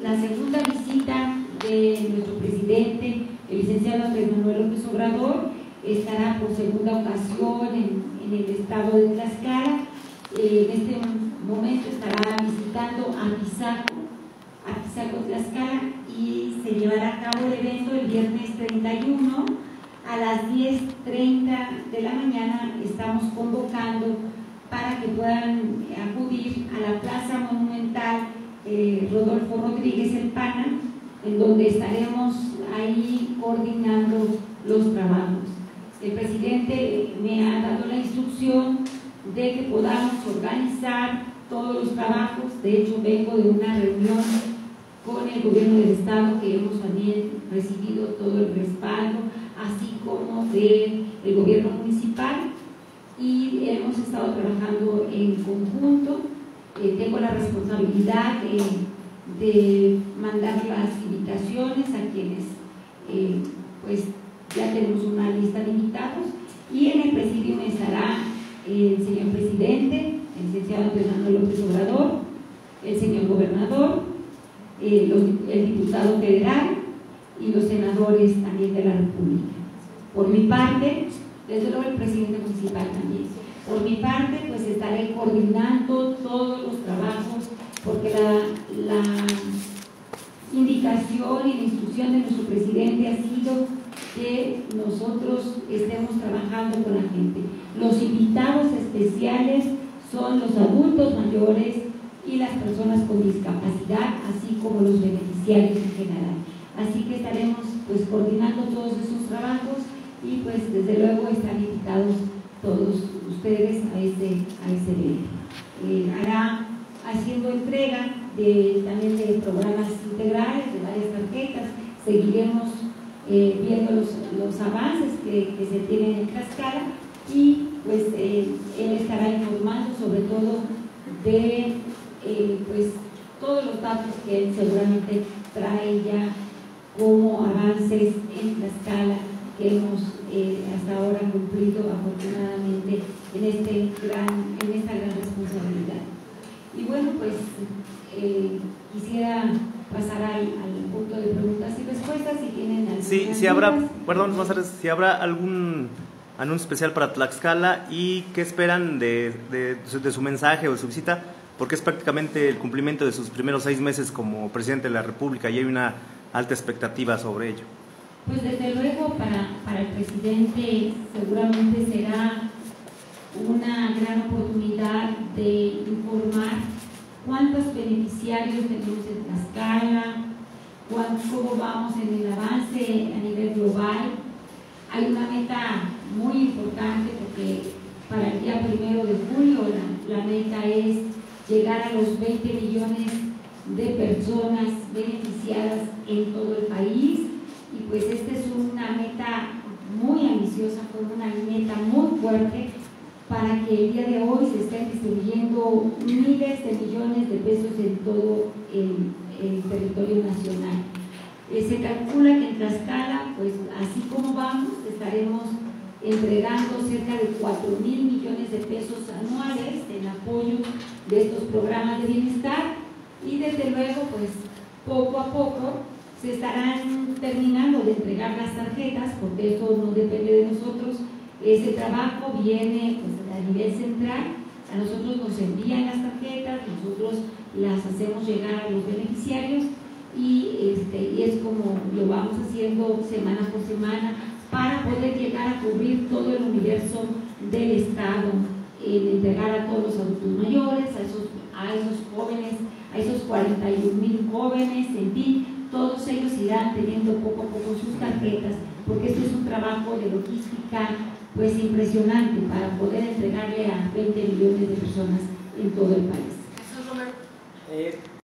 la segunda visita de nuestro presidente, el licenciado Andrés Manuel López Obrador. Estará por segunda ocasión en el estado de Tlaxcala. En este momento estará visitando Apizaco, Tlaxcala, y se llevará a cabo el evento el viernes 31 a las 10:30 de la mañana. Estamos convocando para que puedan acudir a la Plaza Monumental Rodolfo Rodríguez El Pana, en donde estaremos ahí coordinando los trabajos. El presidente me ha dado la instrucción de que podamos organizar todos los trabajos. De hecho, vengo de una reunión con el gobierno del estado, que hemos también recibido todo el respaldo, así como del gobierno municipal, y hemos estado trabajando en conjunto. Tengo la responsabilidad de mandar las invitaciones a quienes pues ya tenemos una lista de invitados, y en el presidium estará el señor presidente, el licenciado Andrés Manuel López Obrador, el señor gobernador, el diputado federal y los senadores también de la República. Por mi parte, desde luego el presidente municipal también. Por mi parte, pues estaré coordinando todos los trabajos, porque la indicación y la instrucción de nuestro presidente ha sido que nosotros estemos trabajando con la gente. Los invitados especiales son los adultos mayores y las personas con discapacidad, así como los beneficiarios en general. Así que estaremos pues coordinando todos esos trabajos, y pues desde luego están invitados todos ustedes a ese evento. Hará haciendo entrega también de programas integrales, de varias tarjetas. Seguiremos viendo los avances que se tienen en Tlaxcala, y pues él estará informando sobre todo de pues todos los datos que él seguramente trae ya como avances en Tlaxcala que hemos hasta ahora cumplido afortunadamente en esta gran responsabilidad. Y bueno, pues quisiera pasar al punto de preguntas y respuestas, si tienen algunas si habrá, perdón, si habrá algún anuncio especial para Tlaxcala, y qué esperan de su mensaje o de su visita, porque es prácticamente el cumplimiento de sus primeros 6 meses como presidente de la República y hay una alta expectativa sobre ello. Pues desde luego para el presidente seguramente será una gran oportunidad de informar cuántos beneficiarios tenemos en Tlaxcala, cómo vamos en el avance a nivel global. Hay una meta muy importante, porque para el día 1 de julio la meta es llegar a los 20 millones de personas beneficiadas en todo el país, y pues esta es una meta muy ambiciosa, con una meta muy fuerte, para que el día de hoy se estén distribuyendo miles de millones de pesos en todo el territorio nacional. Se calcula que en Tlaxcala, pues así como vamos, estaremos entregando cerca de 4,000 millones de pesos anuales en apoyo de estos programas de bienestar, y desde luego pues poco a poco se estarán terminando de entregar las tarjetas, porque eso no depende de nosotros. Ese trabajo viene pues a nivel central, a nosotros nos envían las tarjetas, nosotros las hacemos llegar a los beneficiarios, y es como lo vamos haciendo semana por semana, para poder llegar a cubrir todo el universo del Estado, entregar a todos los adultos mayores, a esos jóvenes, a esos 41,000 jóvenes, en fin, todos ellos irán teniendo poco a poco sus tarjetas, porque este es un trabajo de logística pues impresionante para poder entregarle a 20 millones de personas en todo el país.